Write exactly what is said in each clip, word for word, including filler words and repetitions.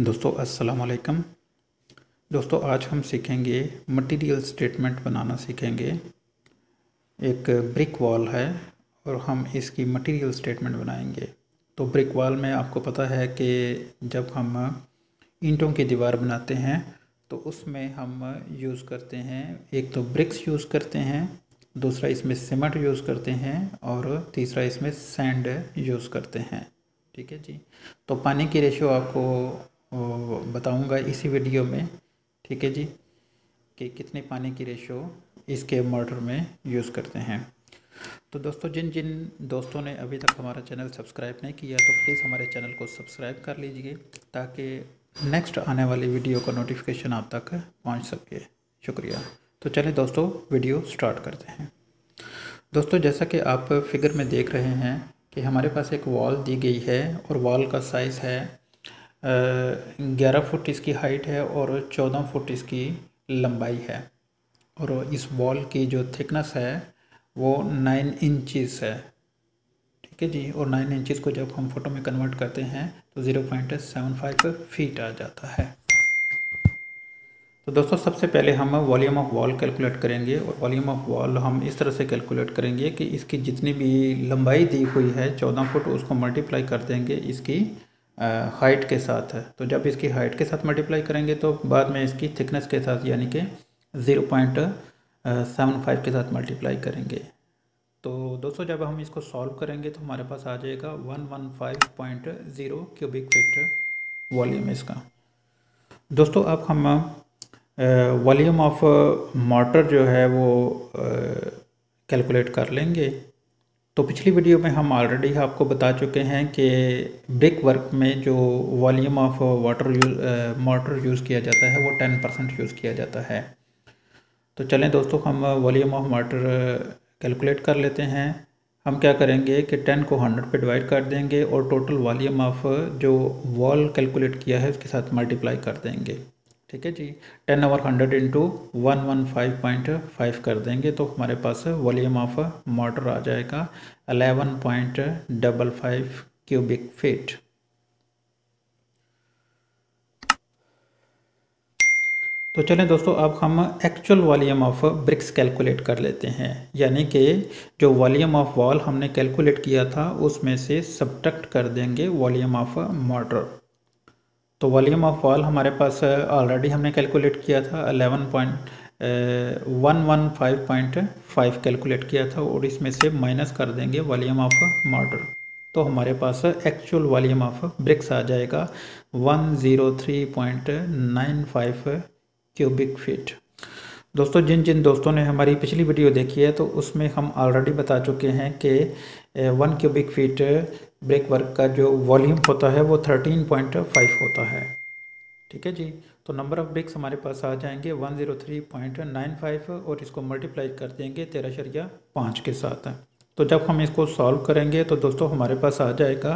दोस्तों अस्सलाम वालेकुम। दोस्तों आज हम सीखेंगे मटेरियल स्टेटमेंट बनाना सीखेंगे। एक ब्रिक वॉल है और हम इसकी मटेरियल स्टेटमेंट बनाएंगे। तो ब्रिक वॉल में आपको पता है कि जब हम ईंटों की दीवार बनाते हैं तो उसमें हम यूज़ करते हैं, एक तो ब्रिक्स यूज़ करते हैं, दूसरा इसमें सीमेंट यूज़ करते हैं और तीसरा इसमें सैंड यूज़ करते हैं। ठीक है जी। तो पानी की रेशियो आपको बताऊंगा इसी वीडियो में, ठीक है जी, कि कितने पानी की रेशियो इसके मॉडल में यूज़ करते हैं। तो दोस्तों जिन जिन दोस्तों ने अभी तक हमारा चैनल सब्सक्राइब नहीं किया तो प्लीज़ हमारे चैनल को सब्सक्राइब कर लीजिए ताकि नेक्स्ट आने वाली वीडियो का नोटिफिकेशन आप तक पहुंच सके। शुक्रिया। तो चलिए दोस्तों वीडियो स्टार्ट करते हैं। दोस्तों जैसा कि आप फिगर में देख रहे हैं कि हमारे पास एक वॉल दी गई है और वॉल का साइज़ है ग्यारह फुट इसकी हाइट है और चौदह फुट इसकी लंबाई है और इस वॉल की जो थिकनेस है वो नाइन इंचज़ है। ठीक है जी। और नाइन इंचज़ को जब हम फोटो में कन्वर्ट करते हैं तो zero point seven five feet आ जाता है। तो दोस्तों सबसे पहले हम वॉल्यूम ऑफ वॉल कैलकुलेट करेंगे और वॉल्यूम ऑफ वॉल हम इस तरह से कैलकुलेट करेंगे कि इसकी जितनी भी लंबाई दी हुई है चौदह फुट उसको मल्टीप्लाई कर देंगे इसकी हाइट के साथ है। तो जब इसकी हाइट के साथ मल्टीप्लाई करेंगे तो बाद में इसकी थिकनेस के साथ यानी कि ज़ीरो पॉइंट सेवन फाइव के साथ मल्टीप्लाई करेंगे। तो दोस्तों जब हम इसको सॉल्व करेंगे तो हमारे पास आ जाएगा one one five point zero cubic feet volume इसका। दोस्तों अब हम वॉल्यूम ऑफ मोटर जो है वो कैलकुलेट कर लेंगे। तो पिछली वीडियो में हम ऑलरेडी आपको बता चुके हैं कि ब्रिक वर्क में जो volume of water use motor use किया जाता है वो टेन परसेंट यूज़ किया जाता है। तो चलें दोस्तों हम वॉल्यूम ऑफ मोटर कैलकुलेट कर लेते हैं। हम क्या करेंगे कि टेन को हंड्रेड पे डिवाइड कर देंगे और टोटल वॉल्यूम ऑफ जो वॉल कैलकुलेट किया है उसके साथ मल्टीप्लाई कर देंगे। ठीक है जी। Ten over hundred into one one five point five कर देंगे तो हमारे पास वॉल्यूम ऑफ मोटर आ जाएगा eleven point double five cubic feet. तो चलें दोस्तों अब हम actual volume of bricks calculate कर लेते हैं, यानी कि जो वॉल्यूम ऑफ वॉल हमने कैलकुलेट किया था उसमें से सब्ट्रैक्ट कर देंगे वॉल्यूम ऑफ मोटर। तो वॉल्यूम ऑफ वॉल हमारे पास ऑलरेडी हमने कैलकुलेट किया था eleven point one one five point five calculate किया था और इसमें से माइनस कर देंगे वॉल्यूम ऑफ मोटर। तो हमारे पास एक्चुअल वॉल्यूम ऑफ ब्रिक्स आ जाएगा one zero three point nine five cubic feet. दोस्तों जिन जिन दोस्तों ने हमारी पिछली वीडियो देखी है तो उसमें हम ऑलरेडी बता चुके हैं कि one cubic feet brick work का जो वॉल्यूम होता है वो थर्टीन पॉइंट फाइव होता है। ठीक है जी। तो नंबर ऑफ ब्रिक्स हमारे पास आ जाएंगे one zero three point nine five और इसको मल्टीप्लाई कर देंगे तेरह शरिया पाँच के साथ। तो जब हम इसको सॉल्व करेंगे तो दोस्तों हमारे पास आ जाएगा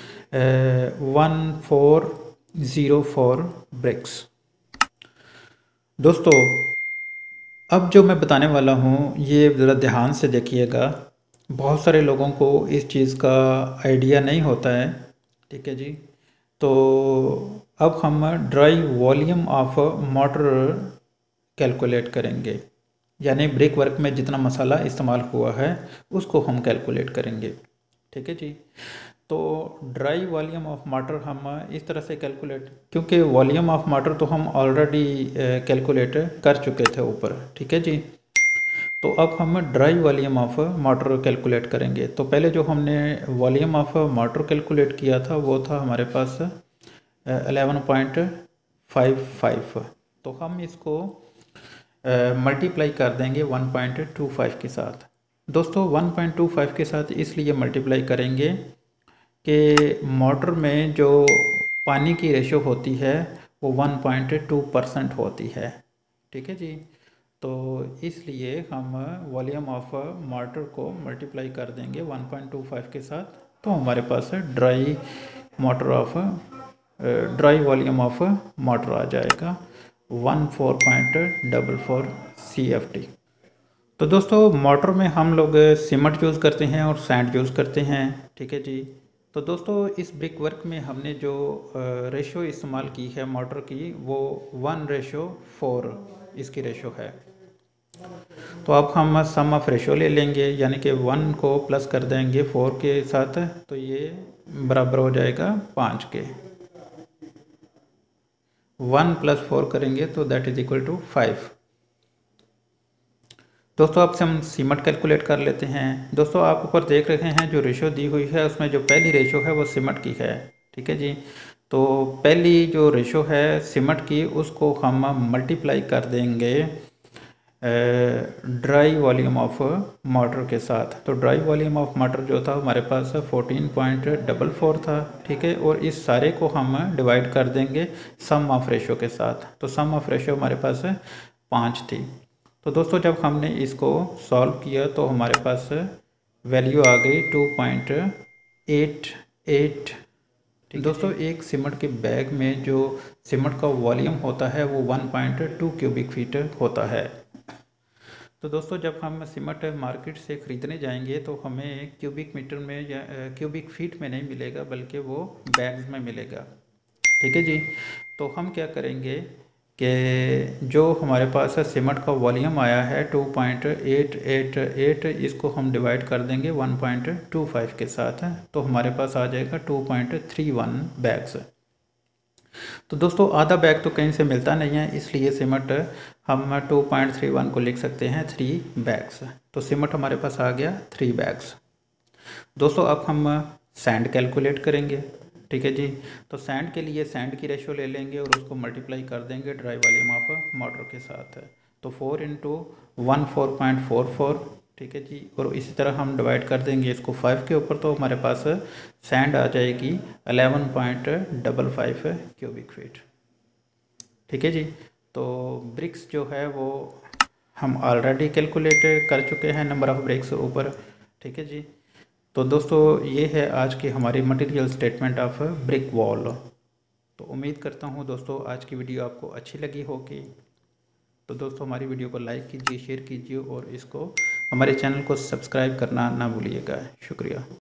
one four zero four bricks. दोस्तों अब जो मैं बताने वाला हूँ ये ज़रा ध्यान से देखिएगा। बहुत सारे लोगों को इस चीज़ का आइडिया नहीं होता है। ठीक है जी। तो अब हम dry volume of motor calculate करेंगे, यानी ब्रिक वर्क में जितना मसाला इस्तेमाल हुआ है उसको हम कैलकुलेट करेंगे। ठीक है जी। तो ड्राई वॉल्यूम ऑफ मोटर हम इस तरह से कैलकुलेट, क्योंकि वॉल्यूम ऑफ मोटर तो हम ऑलरेडी कैलकुलेट कर चुके थे ऊपर। ठीक है जी। तो अब हम dry volume of motor calculate करेंगे। तो पहले जो हमने वॉल्यूम ऑफ मोटर कैलकुलेट किया था वो था हमारे पास अलेवन पॉइंट फाइव फाइव। तो हम इसको मल्टीप्लाई कर देंगे वन पॉइंट टू फाइव के साथ। दोस्तों वन पॉइंट टू फाइव के साथ इसलिए मल्टीप्लाई करेंगे कि मोटर में जो पानी की रेशो होती है वो वन पॉइंट टू परसेंट होती है। ठीक है जी। तो इसलिए हम वॉल्यूम ऑफ मोटर को मल्टीप्लाई कर देंगे वन पॉइंट टू फाइव के साथ। तो हमारे पास dry motor of dry volume of motor आ जाएगा one four point double four C F T. तो दोस्तों मोटर में हम लोग सीमेंट यूज़ करते हैं और सैंड यूज़ करते हैं। ठीक है जी। तो दोस्तों इस ब्रिक वर्क में हमने जो रेशो इस्तेमाल की है मोटर की, वो वन रेशो फोर इसकी रेशो है। तो अब हम सम ऑफ रेशो ले लेंगे, यानी कि वन को प्लस कर देंगे फोर के साथ, तो ये बराबर हो जाएगा पाँच के। वन प्लस फोर करेंगे तो that is equal to five. दोस्तों अब से हम सीमट कैलकुलेट कर लेते हैं। दोस्तों आप ऊपर देख रहे हैं जो रेशो दी हुई है, उसमें जो पहली रेशो है वो सीमट की है, ठीक है जी। तो पहली जो रेशो है सीमट की, उसको हम मल्टीप्लाई कर देंगे ड्राई वॉल्यूम ऑफ मोटर के साथ। तो ड्राई वॉल्यूम ऑफ मोटर जो था हमारे पास फोर्टीन पॉइंट डबल फोर था, ठीक है। और इस सारे को हम डिवाइड कर देंगे सम ऑफ रेशो के साथ। तो सम ऑफ रेशो हमारे पास पाँच थी। तो दोस्तों जब हमने इसको सॉल्व किया तो हमारे पास वैल्यू आ गई टू पॉइंट एट एट। दोस्तों एक सीमेंट के बैग में जो सीमेंट का वॉल्यूम होता है वो one point two cubic feet होता है। तो दोस्तों जब हम सीमेंट मार्केट से ख़रीदने जाएंगे तो हमें क्यूबिक मीटर में या क्यूबिक फीट में नहीं मिलेगा, बल्कि वो बैग्स में मिलेगा, ठीक है जी। तो हम क्या करेंगे कि जो हमारे पास सीमेंट का वॉल्यूम आया है two point eight eight eight, इसको हम डिवाइड कर देंगे वन पॉइंट टू फाइव के साथ, तो हमारे पास आ जाएगा two point three one bags. तो दोस्तों आधा बैग तो कहीं से मिलता नहीं है, इसलिए सीमेंट हम टू पॉइंट थ्री वन को लिख सकते हैं थ्री बैग्स। तो सीमेंट हमारे पास आ गया थ्री बैग्स। दोस्तों अब हम सैंड कैलकुलेट करेंगे, ठीक है जी। तो सैंड के लिए सैंड की रेशो ले लेंगे और उसको मल्टीप्लाई कर देंगे ड्राई वॉल्यूम ऑफ मोटर के साथ। तो four into one four point four four, ठीक है जी। और इसी तरह हम डिवाइड कर देंगे इसको फाइव के ऊपर, तो हमारे पास सैंड आ जाएगी eleven point double five cubic feet, ठीक है जी। तो ब्रिक्स जो है वो हम ऑलरेडी कैलकुलेट कर चुके हैं, नंबर ऑफ़ ब्रिक्स ऊपर, ठीक है जी। तो दोस्तों ये है आज की हमारी material statement of brick wall. तो उम्मीद करता हूँ दोस्तों आज की वीडियो आपको अच्छी लगी होगी। तो दोस्तों हमारी वीडियो को लाइक कीजिए, शेयर कीजिए और इसको हमारे चैनल को सब्सक्राइब करना ना भूलिएगा। शुक्रिया।